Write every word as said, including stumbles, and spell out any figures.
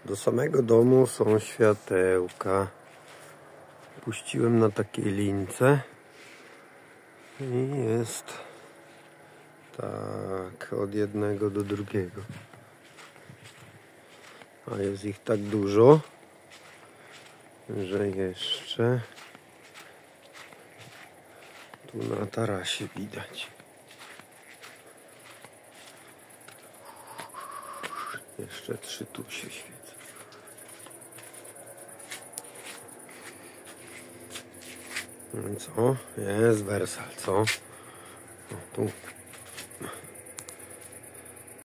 Do samego domu są światełka. Puściłem na takiej lince i jest tak od jednego do drugiego. A jest ich tak dużo, że jeszcze tu na tarasie widać. Jeszcze trzy tu się świecą. No co? Jest Wersal, co? O, tu.